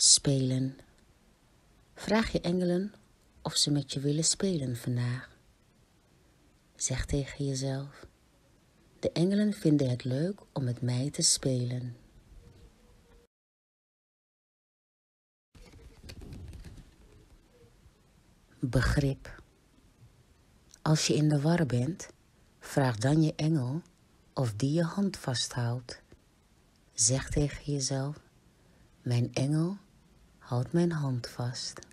Spelen. Vraag je engelen of ze met je willen spelen vandaag. Zeg tegen jezelf: de engelen vinden het leuk om met mij te spelen. Begrip. Als je in de war bent, vraag dan je engel of die je hand vasthoudt. Zeg tegen jezelf: mijn engel houdt mijn hand vast.